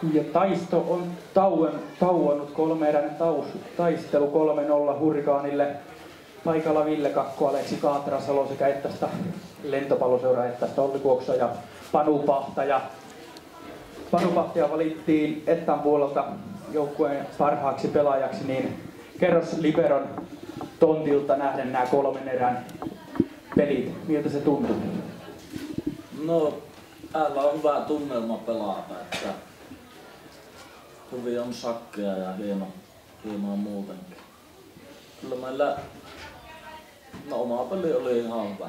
Ja taisto on tauonnut, 3-eräinen taistelu 3-0 Hurrikaanille. Paikalla Ville Kakko, Aleksi Kaatrasalo sekä Ettasta lentopalloseura Ettasta Olli Kuokso ja Panu Pahtaja. Panu Pahtaja valittiin Ettan puolelta joukkueen parhaaksi pelaajaksi, niin kerros liberon tontilta nähden nämä 3 erän pelit. Miltä se tuntuu? No, täällä on hyvä tunnelma pelata, että hyvin on sakkeja ja hienoa muutenkin. Kyllä meillä oma peli oli ihan hyvä.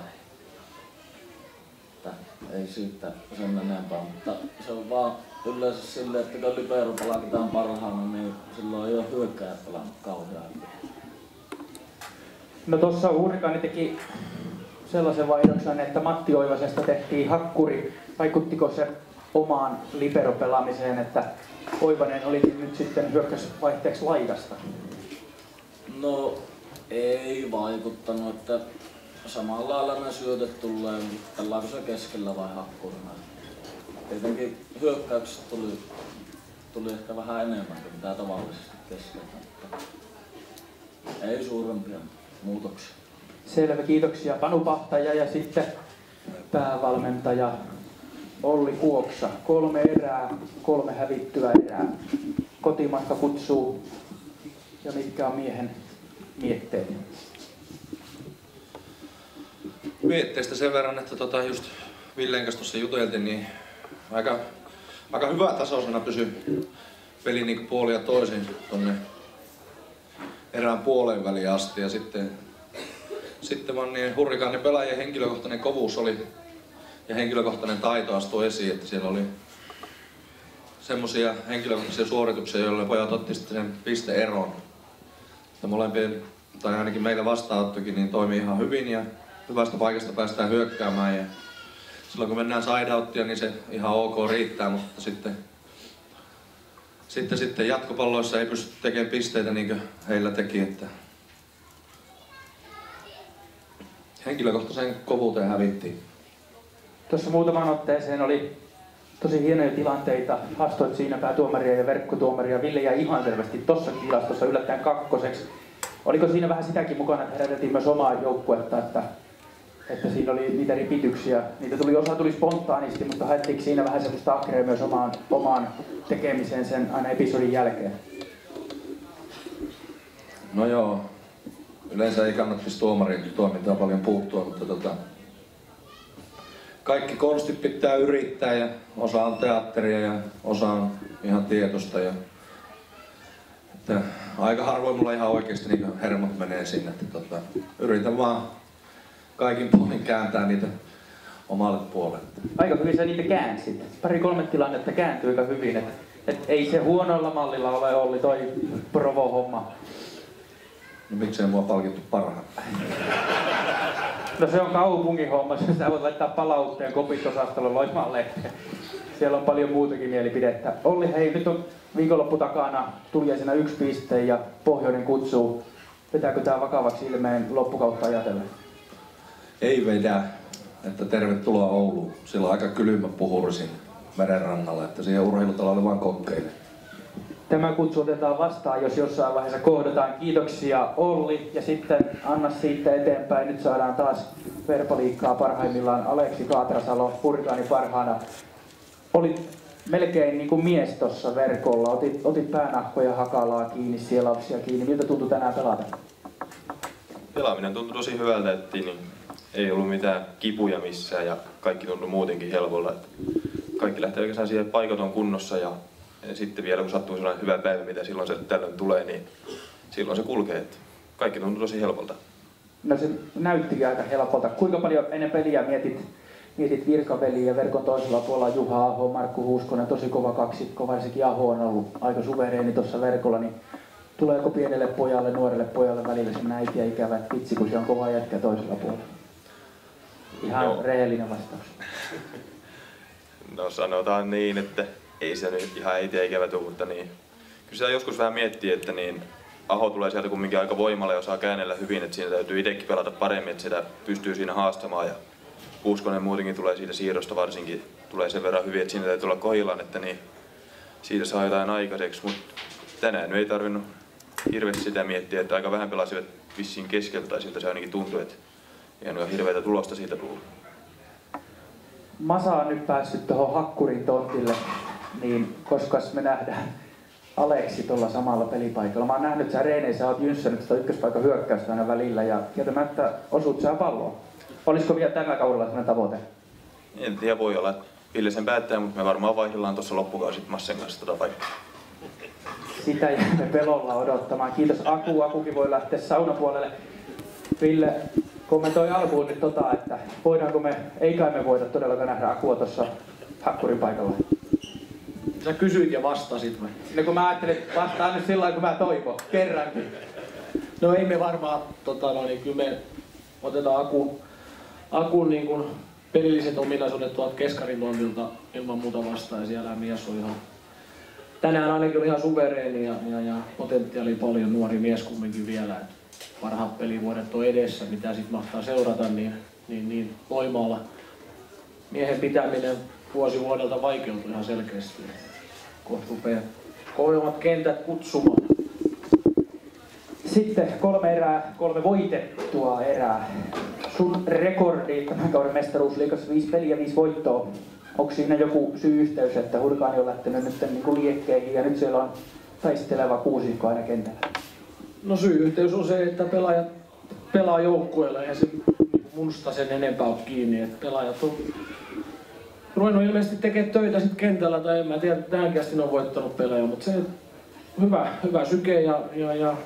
Että ei siitä sen enempää, mutta se on vaan yleensä silleen, että kun libero palakitaan parhaana, niin silloin ei ole hyökkääjät pelannut kauhean hyvin. No tuossa Hurrikaani teki sellaisen vaihdoksen, että Matti Oivasesta tehtiin hakkuri. Vaikuttiko se omaan liberopelaamiseen, että Oivanen olikin nyt sitten hyökkäysvaihteeksi laidasta? No ei vaikuttanut, että samalla lailla ne syötet tulee, pellaako se keskellä vai hakkurina. Tietenkin hyökkäykset tuli ehkä vähän enemmän kuin mitä tavallisesti keskellä, mutta ei suurempia muutoksia. Selvä, kiitoksia Panu Pahtaja ja sitten päävalmentaja Olli Kuoksa. 3 erää, 3 hävittyä erää. Kotimatka kutsuu ja mitkä on miehen mietteet? Mietteistä sen verran, että just Villen kanssa tuossa juteltiin, niin aika hyvä tasoisena pysyi peli niin puoli ja toisin tonne erään puoleen väliin asti. Ja sitten vaan niin Hurrikaanin pelaajien henkilökohtainen kovuus oli ja henkilökohtainen taito astui esiin, että siellä oli semmoisia henkilökohtaisia suorituksia, joilla pojat otti sitten sen pisteeron. Ja molempien, tai ainakin meillä vastaanottokin, niin toimii ihan hyvin ja hyvästä paikasta päästään hyökkäämään. Ja silloin kun mennään sideouttia, niin se ihan ok riittää, mutta sitten jatkopalloissa ei pysty tekemään pisteitä niin kuin heillä teki. Että henkilökohtaisen kovuuteen hävittiin. Tuossa muutaman otteeseen oli tosi hienoja tilanteita. Haastoit siinä päätuomaria ja verkkotuomaria. Ville jäi ihan selvästi tuossa tilastossa yllättäen 2. Oliko siinä vähän sitäkin mukana, että herätettiin myös omaa joukkuetta, että siinä oli niitä ripityksiä. Osa tuli spontaanisti, mutta haettiinko siinä vähän semmoista akrea myös omaan tekemiseen sen aina episodin jälkeen? No joo. Yleensä ei kannattaisi tuomarin toimintaa paljon puuttua, mutta kaikki konstit pitää yrittää ja osa on teatteria ja osa on ihan tietoista. Että aika harvoin mulla ihan oikeasti niin hermot menee sinne. Että yritän vaan kaikin puolin kääntää niitä omalle puolelle. Aika hyvin sä niitä käänsit. 2-3 tilannetta kääntyi aika hyvin. Et ei se huonolla mallilla ole Olli toi provo-homma. No miksei mua palkittu parhaan? No se on kaupungin homma, sä voit laittaa palautteen kopit-osastolle Loimaan lehteen. Siellä on paljon muutakin mielipidettä. Olli, hei, nyt on viikonloppu takana, tuliaisena 1 piste ja pohjoinen kutsuu. Vetääkö tää vakavaksi ilmeen loppukautta ajatellen? Ei vedä, että tervetuloa Ouluun. Sillä on aika kylmä puhurisin merenrannalla, että siihen urheilutalolle vaan kokkeille. Tämä kutsu otetaan vastaan, jos jossain vaiheessa kohdataan. Kiitoksia Olli ja sitten anna siitä eteenpäin. Nyt saadaan taas verbaliikkaa parhaimmillaan Aleksi Kaatrasalo, Hurrikaanin parhaana. Olit melkein niin kuin mies tuossa verkolla. Otit päänahkoja hakalaa kiinni, sielapsia kiinni. Miltä tuntui tänään pelata? Pelaaminen tuntui tosi hyvältä, että ei ollut mitään kipuja missään ja kaikki tuntui muutenkin helpolla. Kaikki lähtee oikeastaan siihen, että paikat on kunnossa ja sitten vielä kun sattuu sellainen hyvä päivä, mitä silloin se tällöin tulee, niin silloin se kulkee. Että kaikki tuntuu tosi helpolta. No se näyttikin aika helpolta. Kuinka paljon ennen peliä mietit virkaveliä ja verkon toisella puolella Juha Aho, Markku Huuskonen, tosi kova kaksikko, varsinkin Aho on ollut aika suvereeni tuossa verkolla, niin tuleeko pienelle pojalle, nuorelle pojalle välillä semmoinen äitiä ikävä, että vitsi kun se on kova jätkä toisella puolella? Ihan rehellinen vastaus. No sanotaan niin, että ei se nyt ihan äitiä ikävä tule, mutta niin. Kyllä sitä joskus vähän miettii, että niin Aho tulee sieltä kumminkin aika voimalla ja osaa käännellä hyvin, että siinä täytyy itsekin pelata paremmin, että sitä pystyy siinä haastamaan. Ja Huuskonen muutenkin tulee siitä siirrosta varsinkin, tulee sen verran hyvin, että siinä täytyy olla kohdillaan, että niin siitä saa jotain aikaiseksi, mutta tänään ei tarvinnut hirveästi sitä miettiä, että aika vähän pelasivat vissiin keskeltä, tai siltä se ainakin tuntui, että ei ainakaan hirveätä tulosta siitä tullut. Masa on nyt päässyt tuohon Hakkurin tontille, niin koska me nähdään Aleksi tuolla samalla pelipaikalla. Mä oon nähnyt, että sä reeneissä oot jynssännyt sitä ykköspaikan hyökkäystä aina välillä ja kieltämättä osuut sä palloa. Olisiko vielä tällä kaudella sellainen tavoite? En tiedä, voi olla, että Ville sen päättää, mutta me varmaan vaihdellaan tuossa loppukausi Massen kanssa tätä paikkaa. Sitä jäämme pelolla odottamaan. Kiitos Aku. Akukin voi lähteä saunapuolelle. Ville kommentoi alkuun nyt että voidaanko me, ei kai me voida todellakaan nähdä Akua tuossa Hakkurin paikalla. Sä kysyit ja vastasit vai? No kun mä ajattelin, että vastaan nyt sillä kun mä toivon. Kerrankin. No ei me varmaan, kyllä me otetaan Akun niin kuin pelilliset ominaisuudet tuolta keskarin tontilta ilman muuta vastaan. Ja siellä mies on ihan, tänään ainakin oli ihan suvereeni ja potentiaali paljon, nuori mies kumminkin vielä. Parhaat pelivuodet on edessä, mitä sit mahtaa seurata, niin Loimaalla miehen pitäminen vuosi vuodelta vaikeutui ihan selkeästi. Kohta rupeaa kovemmat kentät kutsumaan. Sitten 3 erää, 3 voitettua erää. Sun rekordi tämän kauden mestaruusliigassa 5 peliä, 5 voittoa. Onko siinä joku syy-yhteys, että Hurrikaani on lähtenyt nyt niin liekkeihin ja nyt siellä on taisteleva kuusikko aina kentällä? No syy-yhteys on se, että pelaajat pelaa joukkueella ja se musta sen enempää ole kiinni. Että pelaajat on ruvennut ilmeisesti tekemään töitä sit kentällä, tai en mä tiedä, tähänkin asti ne on voittanut pelejä, mutta se hyvä syke ja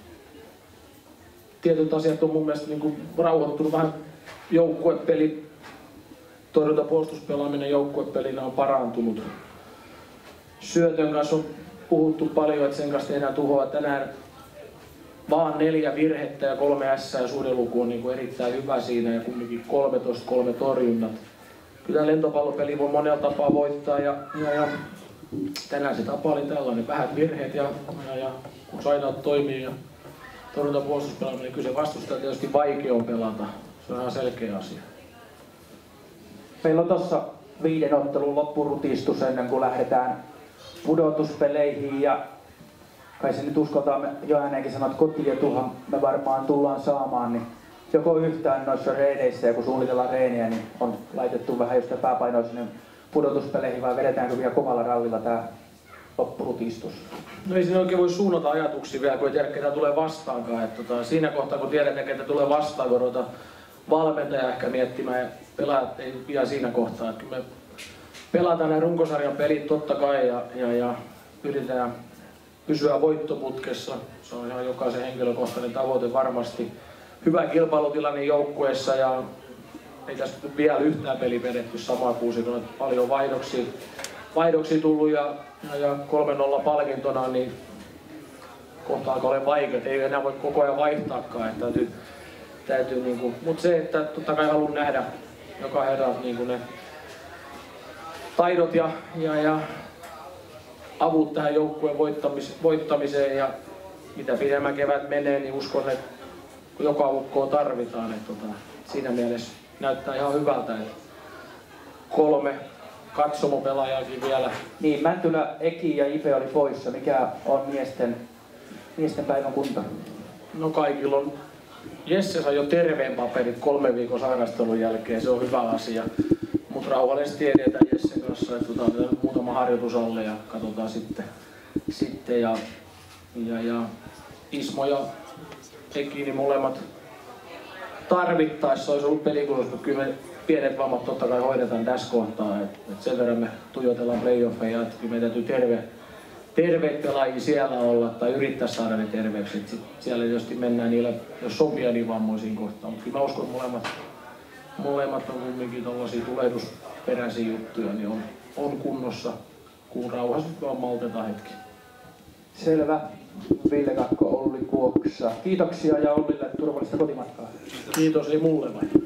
tietyt asiat on mun mielestä niin rauhoittunut vähän. Joukkuepeli, torjuntapuolustuspelaaminen joukkuepelinä on parantunut. Syötön kanssa on puhuttu paljon, että sen kanssa tehdään tuhoa. Tänään vaan 4 virhettä ja 3 S ja suhdeluku on niin erittäin hyvä siinä ja kumminkin 13-3 torjunnat. Kyllä lentopallopeli voi monella tapaa voittaa ja tänään se tapa oli tällainen, vähät virheet ja kun sainaat toimii ja torjuntapuolustuspelaaminen, niin kyllä se vastustaa tietysti vaikea on pelata. Se on ihan selkeä asia. Meillä on tuossa 5 ottelun loppurutistus ennen kuin lähdetään pudotuspeleihin ja kai se nyt uskaltaan jo ääneenkin sanoa, että kotietuhan me varmaan tullaan saamaan, niin joko yhtään noissa reeneissä ja kun suunnitellaan reeniä, niin on laitettu vähän just pääpainoa sinne pudotuspeleihin vai vedetäänkö vielä kovalla rallilla tää loppurutistus? No ei siinä oikein voi suunnata ajatuksia vielä, kun ei tiedä ketä tulee vastaankaan. Että siinä kohtaa kun tiedetään ketä tulee vastaan, kun ruveta valmentaja ehkä miettimään ja pelaajat ei vielä siinä kohtaa. Että me pelataan nämä runkosarjan pelit totta kai ja yritetään pysyä voittoputkessa. Se on ihan jokaisen henkilökohtainen tavoite varmasti. Hyvä kilpailutilanne joukkueessa ja ei tässä vielä yhtään peli vedetty samaa kuusikon, että paljon vaihdoksia tullut ja 3-0 palkintona, niin kohta alkaa olla vaikea, ei enää voi koko ajan vaihtaakaan. Että täytyy niinku, mutta se, että totta kai haluan nähdä joka herran niinku ne taidot ja avut tähän joukkueen voittamiseen ja mitä pidemmän kevät menee, niin uskon, että joka ukkoa tarvitaan. Että siinä mielessä näyttää ihan hyvältä, että 3 katsomopelaajaakin vielä. Niin, Mäntylä, Eki ja Ipe oli poissa. Mikä on miesten päivän kunta? No kaikilla on. Jesse sai jo terveen paperit 3 viikon sairastelun jälkeen, se on hyvä asia. Mutta rauhallisesti edetään Jessen kanssa, että otetaan muutama harjoitus alle ja katsotaan sitten ja Ismo ja Eki, niin molemmat tarvittaessa olisi ollut pelikunnossa, mutta kyllä me pienet vammat totta kai hoidetaan tässä kohtaa. Et sen verran me tuijotellaan playoffeja, että kyllä meidän täytyy terveet pelaajia siellä olla tai yrittää saada ne terveeksi. Et siellä tietysti mennään niillä, jos sopia niin vammoisiin kohtaan. Mutta kyllä mä uskon, että molemmat on kumminkin tollaisia tulehdusperäisiä juttuja, niin on kunnossa, kun rauhassa vaan maltetaan hetki. Selvä. Ville Kakko, Olli Kuoksa. Kiitoksia ja Ollille turvallista kotimatkaa. Kiitos, ei mulle vai?